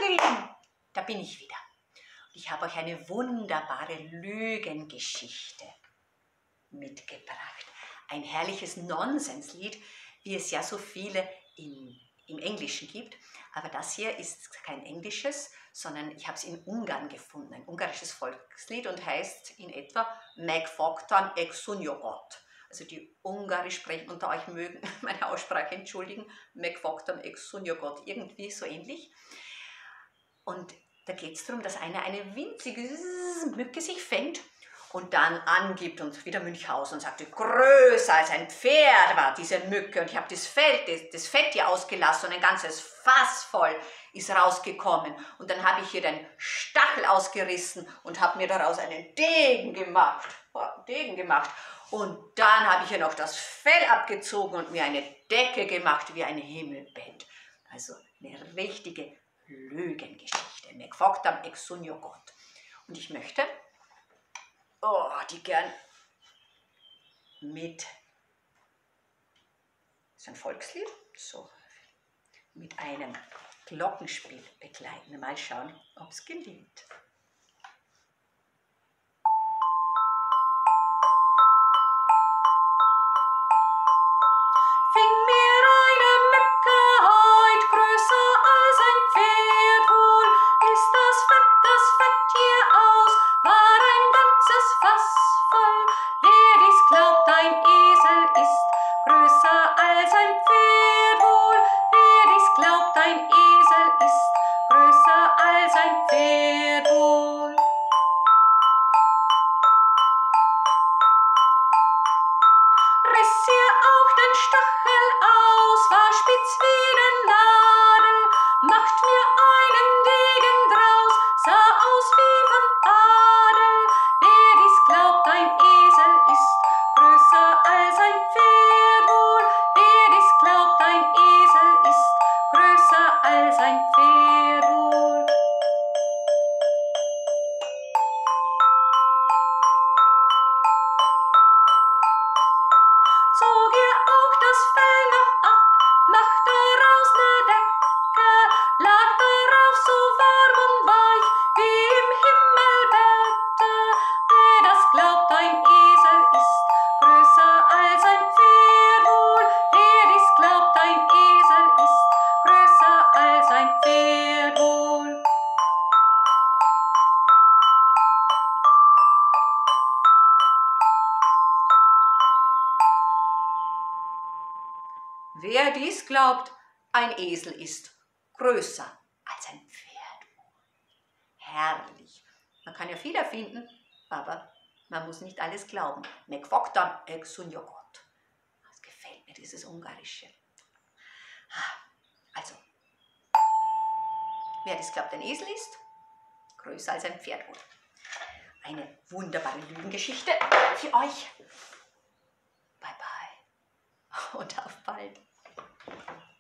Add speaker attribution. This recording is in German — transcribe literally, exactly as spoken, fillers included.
Speaker 1: Hallo ihr Lieben, da bin ich wieder. Ich habe euch eine wunderbare Lügengeschichte mitgebracht. Ein herrliches Nonsenslied, wie es ja so viele in, im Englischen gibt. Aber das hier ist kein englisches, sondern ich habe es in Ungarn gefunden. Ein ungarisches Volkslied und heißt in etwa Megfogtam Exunjogot. Also die Ungarisch sprechen unter euch mögen meine Aussprache entschuldigen. Megfogtam Exunjogot, irgendwie so ähnlich. Und da geht es darum, dass einer eine winzige Mücke sich fängt und dann angibt und wieder Münchhausen und sagte, größer als ein Pferd war diese Mücke und ich habe das, das, das Fett hier ausgelassen und ein ganzes Fass voll ist rausgekommen und dann habe ich hier den Stachel ausgerissen und habe mir daraus einen Degen gemacht, Degen gemacht und dann habe ich hier noch das Fell abgezogen und mir eine Decke gemacht wie ein Himmelbett. Also eine richtige Lügengeschichte. Megfogtam Exunjogot. Und ich möchte oh, die gern mit, das ist ein Volkslied, so, mit einem Glockenspiel begleiten. Mal schauen, ob es gelingt. Wer dies glaubt, ein Esel ist größer als ein Pferd. Herrlich. Man kann ja viel erfinden, aber man muss nicht alles glauben. Megfogtam Exunjogot. Das gefällt mir, dieses Ungarische. Also, wer dies glaubt, ein Esel ist größer als ein Pferd wohl. Eine wunderbare Lügengeschichte für euch. Bye bye und auf bald.